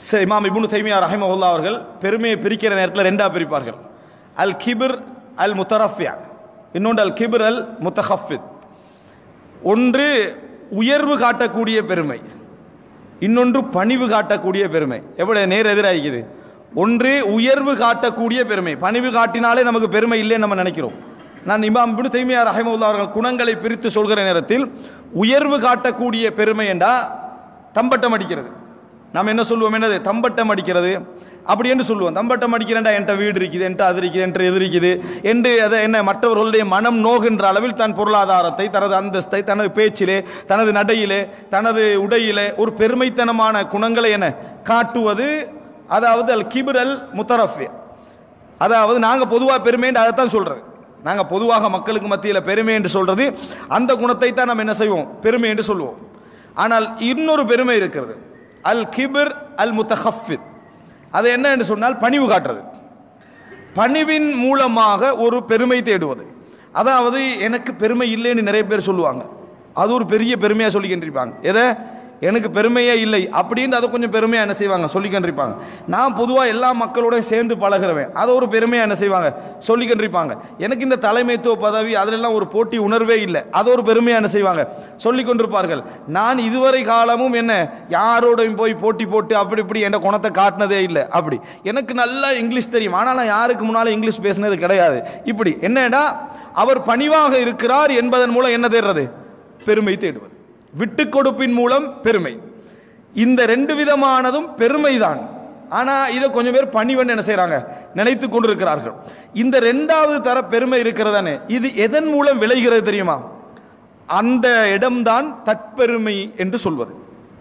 இமாம் இப்னு தைமியா ரஹிமஹுல்லாஹ் அவர்கள் பெருமையை பிரிக்கிற நேரத்தில் ரெண்டா பிரிப்பார்கள். அல் கிபிர் அல் முத்தரஃபியா, இன்னொன்று அல் கிபிர் அல் முத்தஹஃபித். ஒன்று உயர்வு காட்டக்கூடிய பெருமை, இன்னொன்று பணிவு காட்டக்கூடிய பெருமை. எப்படி நேர் எதிராகிக்குது? ஒன்று உயர்வு காட்டக்கூடிய பெருமை. பணிவு காட்டினாலே நமக்கு பெருமை இல்லைன்னு நம்ம நினைக்கிறோம். நான் இமாம் இப்னு தைமியா ரஹிமஹுல்லாஹ் அவர்கள் குணங்களை பிரித்து சொல்கிற நேரத்தில் உயர்வு காட்டக்கூடிய பெருமை என்றா தம்பட்டம் அடிக்கிறது. நாம் என்ன சொல்லுவோம்? என்னது தம்பட்டம் அடிக்கிறது அப்படி என்று சொல்லுவோம். தம்பட்டம் அடிக்கிறேன்டா, என்கிட்ட வீடு இருக்குது, என்கிட்ட அது இருக்குது, என்கிட்ட எது இருக்குது என்று அதை என்ன மற்றவர்களுடைய மனம் நோகின்ற அளவில் தன் பொருளாதாரத்தை, தனது அந்தஸ்தை, தனது பேச்சிலே, தனது நடையிலே, தனது உடையிலே ஒரு பெருமைத்தனமான குணங்களை என்ன காட்டுவது, அதாவது அல் கிபிர் அல் முத்தரஃபி. அதாவது நாங்கள் பொதுவாக பெருமை என்று அதைத்தான் சொல்கிறது. நாங்கள் பொதுவாக மக்களுக்கு மத்தியில் பெருமை என்று சொல்கிறது அந்த குணத்தை தான் நம்ம என்ன செய்வோம்? பெருமை என்று சொல்லுவோம். ஆனால் இன்னொரு பெருமை இருக்கிறது, அல் கிபிர் அல் முத்தஹஃபித். அது என்ன என்று சொன்னால் பணிவு காட்டுறது. பணிவின் மூலமாக ஒரு பெருமை தேடுவது. அதாவது எனக்கு பெருமை இல்லைன்னு நிறைய பேர் சொல்லுவாங்க. அது ஒரு பெரிய பெருமையாக சொல்லிக்கின்றிருப்பாங்க. எதை? எனக்கு பெருமையே இல்லை அப்படின்னு அதை கொஞ்சம் பெருமையாக என்ன செய்வாங்க? சொல்லிக்கின்றிருப்பாங்க. நான் பொதுவாக எல்லா மக்களோட சேர்ந்து பழகிறவேன், அதை ஒரு பெருமையாக என்ன செய்வாங்க? சொல்லிக்கின்றிருப்பாங்க. எனக்கு இந்த தலைமைத்துவ பதவி அதிலெல்லாம் ஒரு போட்டி உணர்வே இல்லை, அதை ஒரு பெருமையாக என்ன செய்வாங்க? சொல்லி கொண்டிருப்பார்கள். நான் இதுவரை காலமும் என்ன யாரோடையும் போய் போட்டி போட்டு அப்படி இப்படி என் குணத்தை காட்டினதே இல்லை. அப்படி எனக்கு நல்லா இங்கிலீஷ் தெரியும், ஆனால் நான் யாருக்கு முன்னால் இங்கிலீஷ் பேசினது கிடையாது. இப்படி என்னடா அவர் பணிவாக இருக்கிறார் என்பதன் மூலம் என்ன தேடுறது? பெருமை தேடுவது. விட்டு கொடுப்பின் மூலம் பெருமை. இந்த ரெண்டு விதமானதும் பெருமைதான். ஆனால் இதை கொஞ்சம் பேர் பணிவன் என்ன செய்கிறாங்க? நினைத்து கொண்டிருக்கிறார்கள். இந்த ரெண்டாவது தர பெருமை இருக்கிறதானே, இது எதன் மூலம் விளைகிறது தெரியுமா? அந்த இடம்தான் தற்பெருமை என்று சொல்வது.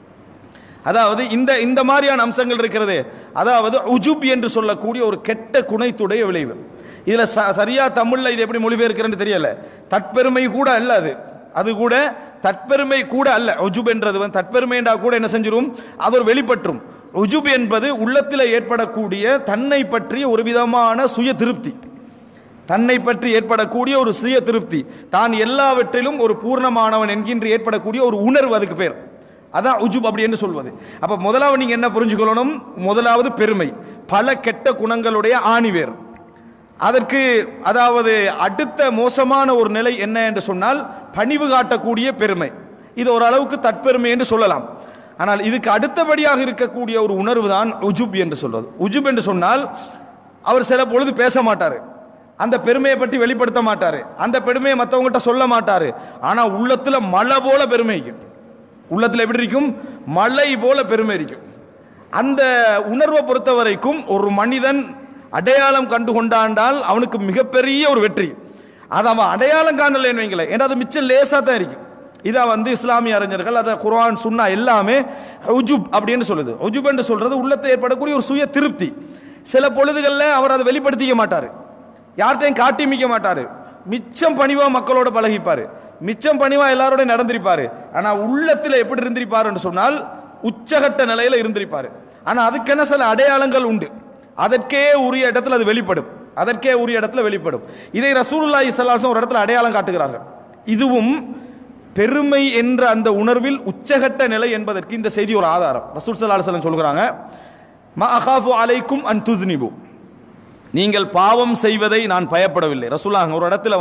அதாவது இந்த இந்த மாதிரியான அம்சங்கள் இருக்கிறது. அதாவது உஜுப் என்று சொல்லக்கூடிய ஒரு கெட்ட குணத்துடைய விளைவு. இதில் சரியா தமிழில் இது எப்படி மொழிபெயர்க்கிறேன்னு தெரியல. தற்பெருமை கூட அல்ல, அது கூட தற்பெருமை கூட அல்ல. உஜுப் என்றது தற்பெருமை என்றா கூட என்ன செஞ்சிரும்? அது ஒரு வெளிப்பற்றும். உஜுப் என்பது உள்ளத்தில் ஏற்படக்கூடிய தன்னை பற்றிய ஒரு விதமான சுய திருப்தி, தன்னை பற்றி ஏற்படக்கூடிய ஒரு சுய திருப்தி, தான் எல்லாவற்றிலும் ஒரு பூர்ணமானவன் என்கின்ற ஏற்படக்கூடிய ஒரு உணர்வு, அதுக்கு பேர் அதான் உஜுப் அப்படி என்று சொல்வது. அப்ப முதலாவது நீங்க என்ன புரிஞ்சுக்கொள்ளணும்? முதலாவது பெருமை பல கெட்ட குணங்களுடைய ஆணிவேர். அதற்கு அதாவது அடுத்த மோசமான ஒரு நிலை என்ன என்று சொன்னால் பணிவு காட்டக்கூடிய பெருமை. இது ஓரளவுக்கு தற்பெருமை என்று சொல்லலாம். ஆனால் இதுக்கு அடுத்தபடியாக இருக்கக்கூடிய ஒரு உணர்வு தான் உஜுப் என்று சொல்வது. உஜுப் என்று சொன்னால் அவர் சில பொழுது பேச மாட்டார், அந்த பெருமையை பற்றி வெளிப்படுத்த மாட்டார், அந்த பெருமையை மற்றவங்ககிட்ட சொல்ல மாட்டார். ஆனால் உள்ளத்தில் மழை போல பெருமை இருக்கும். உள்ளத்தில் எப்படி இருக்கும்? மழை போல பெருமை இருக்கும். அந்த உணர்வை பொறுத்த வரைக்கும் ஒரு மனிதன் அடையாளம் கண்டு கொண்டாண்டால் அவனுக்கு மிகப்பெரிய ஒரு வெற்றி. அதை அவன் அடையாளம் காணலைன்னு வைங்களேன், ஏன்னா அது மிச்சம் லேசாக தான் இருக்கும். இதை இஸ்லாமிய அறிஞர்கள், அதை குர்ஆன் சுன்னா எல்லாமே உஜுப் அப்படின்னு சொல்லுது. உஜுப் என்று சொல்றது உள்ளத்தை ஏற்படக்கூடிய ஒரு சுய திருப்தி. சில பொழுதுகளில் அவர் அதை வெளிப்படுத்திக்க மாட்டார், யார்கிட்டையும் காட்டிமிக்க மாட்டார், மிச்சம் பணிவா மக்களோட பழகிப்பார், மிச்சம் பணிவா எல்லாரோட நடந்திருப்பார். ஆனால் உள்ளத்தில் எப்படி இருந்திருப்பார் என்று சொன்னால் உச்சகட்ட நிலையில இருந்திருப்பார். ஆனால் அதுக்கென்ன சில அடையாளங்கள் உண்டு, அதற்கே உரிய இடத்துல அது வெளிப்படும், அதற்கே உரிய இடத்துல வெளிப்படும். இதை ரசூலுல்லாஹி ஸல்லல்லாஹு அலைஹி வஸல்லம் ஒரு இடத்துல அடையாளம் காட்டுகிறார்கள். இதுவும் பெருமை என்ற அந்த உணர்வில் உச்சகட்ட நிலை என்பதற்கு இந்த செய்தி ஒரு ஆதாரம். ரசூல் ஸல்லல்லாஹு அலைஹி வஸல்லம் சொல்கிறாங்க, மா அகாஃபு அலைக்கும் அன் துத்னிபு, நீங்கள் பாவம் செய்வதை நான் பயப்படவில்லை. ரசூலுல்லாஹ் ஒரு இடத்துல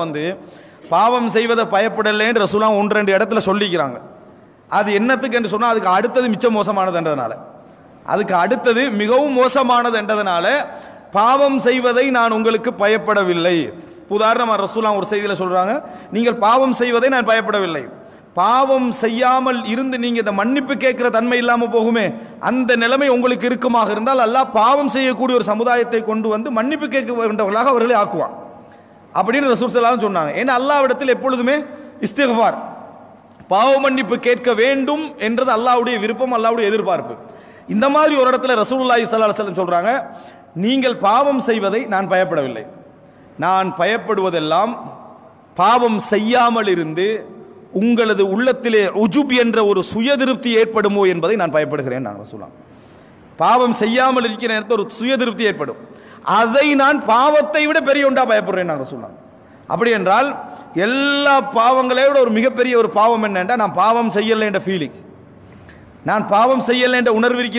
பாவம் செய்வதை பயப்படலை என்று ரசூலுல்லாஹ் ஒன்று ரெண்டு இடத்துல சொல்லிக்கிறாங்க. அது என்னத்துக்கு என்று சொன்னால் அதுக்கு அடுத்தது மிச்சம் மோசமானது என்றதுனால, அதுக்கு அடுத்தது மிகவும் மோசமானது என்றதுனால பாவம் செய்வதை நான் உங்களுக்கு பயப்படவில்லை. உதாரணமாக ரசூலுல்லாஹ் ஒரு செய்தியில் சொல்றாங்க, நீங்கள் பாவம் செய்வதை நான் பயப்படவில்லை. பாவம் செய்யாமல் இருந்து நீங்க இந்த மன்னிப்பு கேட்கிற தன்மை இல்லாமல் போகுமே, அந்த நிலைமை உங்களுக்கு இருக்குமாக இருந்தால் அல்லாஹ் பாவம் செய்யக்கூடிய ஒரு சமுதாயத்தை கொண்டு மன்னிப்பு கேட்க வேண்டவர்களாக அவர்களை ஆக்குவான் அப்படின்னு ரசூல் ஸல்லல்லாஹு அலைஹி வஸல்லம் சொன்னாங்க. ஏன்னா அல்லாஹ்விடத்தில் எப்பொழுதுமே இஸ்திக்ஃபார், பாவ மன்னிப்பு கேட்க வேண்டும் என்றது அல்லாஹ்வுடைய விருப்பம், அல்லாஹ்வுடைய எதிர்பார்ப்பு. இந்த மாதிரி ஒரு இடத்துல ரசூலுல்லாஹி ஸல்லல்லாஹு அலைஹி வஸல்லம் சொல்றாங்க, நீங்கள் பாவம் செய்வதை நான் பயப்படவில்லை, நான் பயப்படுவதெல்லாம் பாவம் செய்யாமல் இருந்து உங்களது உள்ளத்திலே உஜுப் என்ற ஒரு சுய திருப்தி ஏற்படுமோ என்பதை நான் பயப்படுகிறேன். நான் ரசூலுல்லாஹ் பாவம் செய்யாமல் இருக்கிற நேரத்தில் ஒரு சுய திருப்தி ஏற்படும், அதை நான் பாவத்தை விட பெரிய ஒன்றா பயப்படுறேன். நான் ரசூலுல்லாஹ் அப்படி என்றால் எல்லா பாவங்களை விட ஒரு மிகப்பெரிய ஒரு பாவம் என்னென்றா நான் பாவம் செய்யலை என்ற ஃபீலிங், நான் பாவம் செய்யலை என்ற உணர்வு இருக்குதே,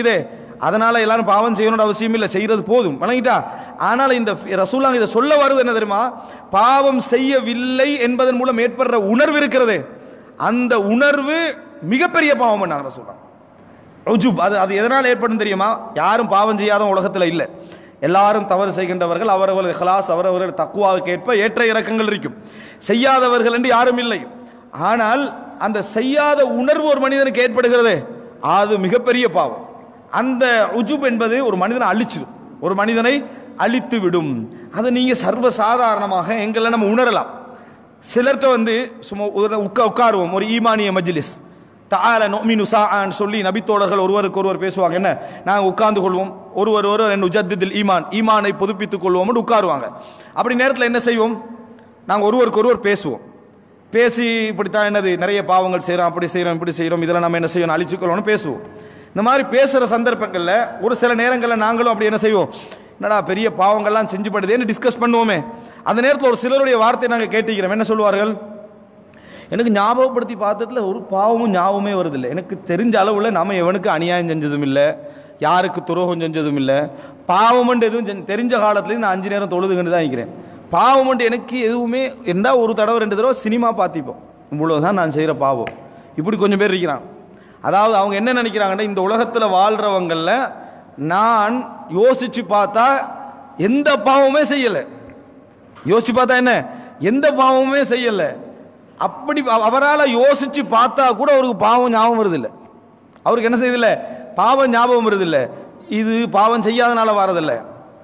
அதனால எல்லாரும் பாவம் செய்யணும்னு அவசியம் இல்லை, செய்யறது போதும் வணங்கிட்டா. ஆனால் இந்த ரசூலுல்லாஹ் இதை சொல்ல வருவது என்ன தெரியுமா? பாவம் செய்யவில்லை என்பதன் மூலம் ஏற்படுற உணர்வு இருக்கிறது, அந்த உணர்வு மிகப்பெரிய பாவம் பண்ணாங்க ரசூலுல்லாஹ். உஜுப் அது எதனால் ஏற்படும் தெரியுமா? யாரும் பாவம் செய்யாத உலகத்தில் இல்லை, எல்லாரும் தவறு செய்கின்றவர்கள். அவரவர்கள் இஹ்லாஸ் அவரவர்கள் தக்வாவுக்கு ஏற்ப ஏற்ற இறக்கங்கள் இருக்கும். செய்யாதவர்கள் என்று யாரும் இல்லை. ஆனால் அந்த செய்யாத உணர்வு ஒரு மனிதனுக்கு ஏற்படுகிறது, அது மிகப்பெரிய பாவம். அந்த உஜுப் என்பது ஒரு மனிதனை அழிச்சிடும், ஒரு மனிதனை அழித்து விடும். அதை நீங்க சர்வ சாதாரணமாக எங்களை நம்ம உணரலாம். சிலர்கிட்ட சும்மா உட்காருவோம், ஒரு ஈமானிய மஜ்லிஸ், தஆல நுமினு ஸாஅன் சொல்லி நபித்தோழர்கள் ஒருவருக்கு ஒருவர் பேசுவாங்க. என்ன, நாங்கள் உட்கார்ந்து கொள்வோம், ஒருவர் நுஜத்திதில் ஈமானை புதுப்பித்துக் கொள்வோம் உட்காருவாங்க. அப்படி நேரத்தில் என்ன செய்வோம்? நாங்கள் ஒருவருக்கு ஒருவர் பேசுவோம். பேசி இப்படித்தான் என்னது நிறைய பாவங்கள் செய்கிறோம், அப்படி செய்கிறோம், இப்படி செய்கிறோம், இதெல்லாம் நம்ம என்ன செய்யணும், அழிச்சுக்கொள்ளணும்னு பேசுவோம். இந்த மாதிரி பேசுகிற சந்தர்ப்பங்களில் ஒரு சில நேரங்களில் நாங்களும் அப்படி என்ன செய்வோம், என்னடா பெரிய பாவங்கள்லாம் செஞ்சுப்படுதேன்னு டிஸ்கஸ் பண்ணுவோமே. அந்த நேரத்தில் ஒரு சிலருடைய வார்த்தை நாங்கள் கேட்டுக்கிறோம். என்ன சொல்வார்கள்? எனக்கு ஞாபகப்படுத்தி பார்த்ததுல ஒரு பாவமும் ஞாபகமே வருதில்லை, எனக்கு தெரிஞ்ச அளவில் நம்ம எவனுக்கு அநியாயம் செஞ்சதும் இல்லை, யாருக்கு துரோகம் செஞ்சதும் இல்லை, பாவம்ண்டு எதுவும் தெரிஞ்ச காலத்துலேயும் நான் 5 நேரம் தொழுதுகிட்டு தான் இருக்கிறேன். பாவம்ண்டு எனக்கு எதுவுமே என்ன, ஒரு தடவை 2 தடவை சினிமா பார்த்திப்போம், இவ்வளோதான் நான் செய்கிற பாவம். இப்படி கொஞ்சம் பேர் இருக்கிறாங்க. அதாவது அவங்க என்ன நினைக்கிறாங்கன்னா, இந்த உலகத்தில் வாழ்கிறவங்களில் நான் யோசிச்சு பார்த்தா எந்த பாவமே செய்யலை, யோசிச்சு பார்த்தா என்ன எந்த பாவமே செய்யலை. அப்படி அவரால் யோசிச்சு பார்த்தா கூட அவருக்கு பாவம் ஞாபகம் வருதில்லை. அவருக்கு என்ன செய்யதில்லை? பாவம் ஞாபகம் வருதில்லை. இது பாவம் செய்யாதனால வரதில்லை.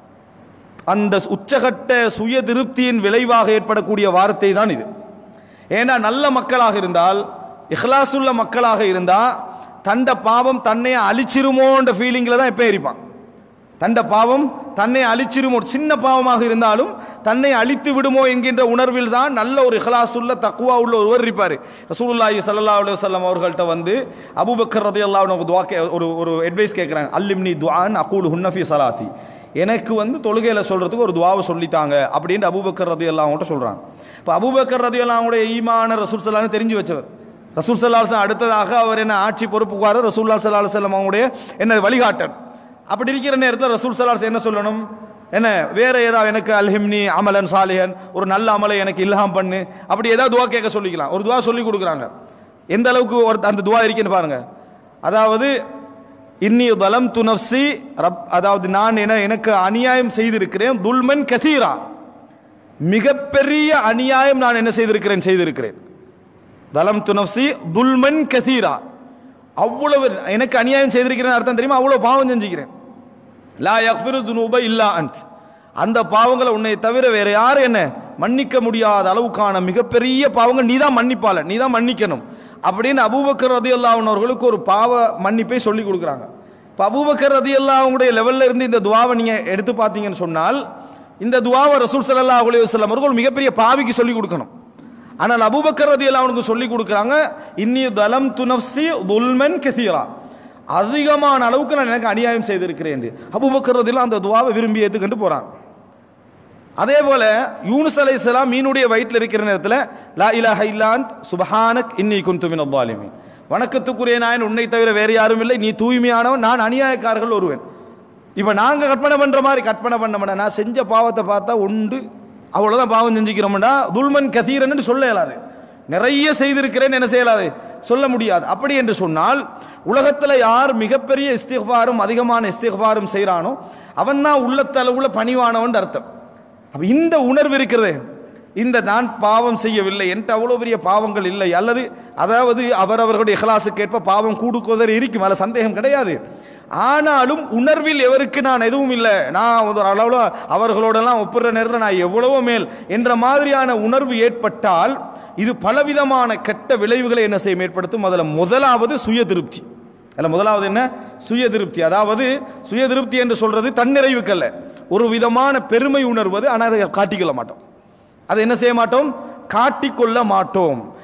அந்த உச்சகட்ட சுய திருப்தியின் விளைவாக ஏற்படக்கூடிய வார்த்தை தான் இது. ஏன்னா நல்ல மக்களாக இருந்தால், இஹ்லாசுள்ள மக்களாக இருந்தால், தண்ட பாவம் தன்னை அழிச்சிருமோன்ற ஃபீலிங்கில் தான் எப்போ இருப்பான். தண்ட பாவம் தன்னை அழிச்சிருமோ, சின்ன பாவமாக இருந்தாலும் தன்னை அழித்து விடுமோ என்கின்ற உணர்வில் தான் நல்ல ஒரு இஹ்லாசுள்ள தக்வா உள்ள ஒருவர் இருப்பார். ரசூலுல்லாஹி ஸல்லல்லாஹு அலைஹி வஸல்லம் அவர்கள்ட்ட அபூபக்கர் ரலியல்லாஹு அன்ஹு துஆ ஒரு அட்வைஸ் கேட்குறாங்க. அல்லிம்னி துஆன் அகூலு ஹுன்ன ஃபீ ஸலாத்தி, எனக்கு தொழுகையில் சொல்கிறதுக்கு ஒரு துவாவை சொல்லித்தாங்க அப்படின்ட்டு அபூபக்கர் ரலியல்லாஹு அன்ஹு சொல்கிறாங்க. இப்போ அபூபக்கர் ரலியல்லாஹு அன்ஹுடைய ஈமான ரசூல் ஸல்லல்லாஹு அலைஹி தெரிஞ்சு வச்சவர். ரசூல் ஸல்லல்லாஹு அலைஹி அடுத்ததாக அவர் என்ன ஆட்சி பொறுப்புக்காரர், ரசூலுல்லாஹி ஸல்லல்லாஹு அலைஹி வஸல்லம் அவங்களுடைய என்ன வழிகாட்டல். அப்படி இருக்கிற நேரத்தில் ரசூல் ஸல்லல்லாஹு அலைஹி என்ன சொல்லணும்? என்ன வேற ஏதாவது எனக்கு அல்ஹிம்னி அமலன் சாலிஹன், ஒரு நல்ல அமலை எனக்கு இல்ஹாம் பண்ணு, அப்படி ஏதாவது துவா கேட்க சொல்லிக்கலாம். ஒரு துவா சொல்லி கொடுக்குறாங்க. எந்த அளவுக்கு அந்த துவா இருக்குன்னு பாருங்க. அதாவது இன்னி தலம்து நஃப்ஸி ரப், அதாவது நான் எனக்கு அநியாயம் செய்திருக்கிறேன், துல்மன் கதீரா, மிகப்பெரிய அநியாயம் நான் என்ன செய்திருக்கிறேன். தலம்து நஃப்ஸி துல்மன் கதீரா, அவ்வளவு எனக்கு அநியாயம் செய்திருக்கிறேன் அர்த்தம் தெரியுமா? அவ்வளவு பாவம் செஞ்சுக்கிறேன். லா யக்ஃபிரு துனூப இல்லா அன்த், அந்த பாவங்களை உன்னை தவிர வேற யாரும் என்ன மன்னிக்க முடியாத அளவுக்கான மிகப்பெரிய பாவங்கள் நீ தான் மன்னிப்பாள, நீ தான் மன்னிக்கணும் அப்படின்னு அபூபக்கர் ரலியல்லாஹு அன்ஹு அவர்களுக்கு ஒரு பாவ மன்னிப்பை சொல்லி கொடுக்குறாங்க. இப்போ அபூபக்கர் ரலியல்லாஹு அன்ஹுடைய லெவலில் இருந்து இந்த துவாவை நீங்கள் எடுத்து பார்த்தீங்கன்னு சொன்னால், இந்த துவாவை ரசூல் ஸல்லல்லாஹு அலைஹி வஸல்லம் அவர்கள் மிகப்பெரிய பாவிக்கு சொல்லி கொடுக்கணும். ஆனால் அபூபக்கர் ரலியல்லாஹு அன்ஹு சொல்லி கொடுக்குறாங்க, இன்னி தலம்து நஃப்ஸி துல்மன் கஸீரா, அதிகமான அளவுக்கு நான் எனக்கு அநியாயம் செய்திருக்கிறேன். அபூபக்கர் ரலியல்லாஹு அந்த துவாவை விரும்பி ஏற்றுக்கிட்டு போகிறாங்க. அதே போல யூனுஸ் அலைஹிஸ்ஸலாம் மீனுடைய வயிற்றில் இருக்கிற நேரத்தில் லா இலாஹ இல்லா அன்த் சுப்ஹானக் இன்னி குன்து மினல் ஸாலிமீன், வணக்கத்துக்குரிய நாயன் உன்னை தவிர வேறு யாரும் இல்லை, நீ தூய்மையானவன், நான் அநியாயக்காரர்கள் ஒருவன். இப்போ நாங்கள் கற்பனை பண்ணுற மாதிரி கற்பனை பண்ண மாட்டேன், நான் செஞ்ச பாவத்தை பார்த்தா உண்டு அவ்வளோதான் பாவம் செஞ்சுக்கிறோம்னா துல்மன் கதீரன் சொல்ல இயலாது, நிறைய செய்திருக்கிறேன் என்ன செய்யலாது, சொல்ல முடியாது. அப்படி என்று சொன்னால் உலகத்தில் யார் மிகப்பெரிய இஸ்திக்ஃபாரும் அதிகமான இஸ்திக்ஃபாரும் செய்கிறானோ அவன் தான் உள்ளத்தளவுல பணிவானவன் அர்த்தம். அப்போ இந்த உணர்வு இருக்கிறது, இந்த நான் பாவம் செய்யவில்லை, என்கிட்ட அவ்வளோ பெரிய பாவங்கள் இல்லை, அல்லது அதாவது அவரவர்களுடைய இஹ்லாஸுக்கு ஏற்ப பாவம் கூடுக்குவதற்கு இருக்கும், அதில் சந்தேகம் கிடையாது. ஆனாலும் உணர்வில் எவருக்கு நான் எதுவும் இல்லை, நான் ஒரு அளவில் அவர்களோடெல்லாம் ஒப்புற நேரத்தில் நான் எவ்வளவோ மேல் என்ற மாதிரியான உணர்வு ஏற்பட்டால் இது பலவிதமான கெட்ட விளைவுகளை என்ன செய்யும் ஏற்படுத்தும். அதில் முதலாவது சுய திருப்தி. அதில் முதலாவது என்ன? சுய திருப்தி. அதாவது சுய திருப்தி என்று சொல்றது தன்னிறைவுக்கல்ல, ஒரு விதமான பெருமை உணர்வது. ஆனால் அதை காட்டிக்கொள்ள மாட்டோம், அதை என்ன செய்ய மாட்டோம், காட்டிக்கொள்ள மாட்டோம்.